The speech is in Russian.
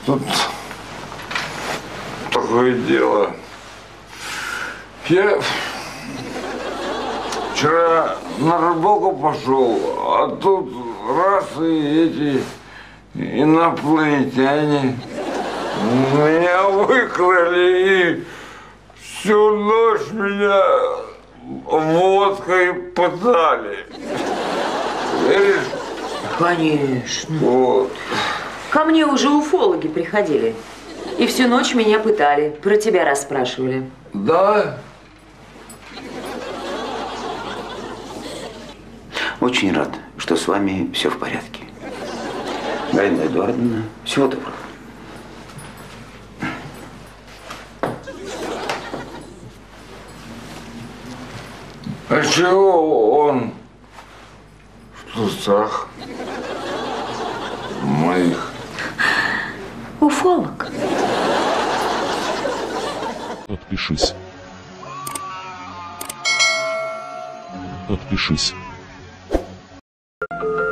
Тут такое дело. Я вчера на рыбалку пошел, а тут раз и эти инопланетяне меня выкрали и всю ночь меня водкой пытали. Веришь? Конечно. Вот. Ко мне уже уфологи приходили. И всю ночь меня пытали. Про тебя расспрашивали. Да? Очень рад, что с вами все в порядке. Галина Эдуардовна, всего доброго. А чего он в трусах моих? Уфолог. Подпишись. Подпишись.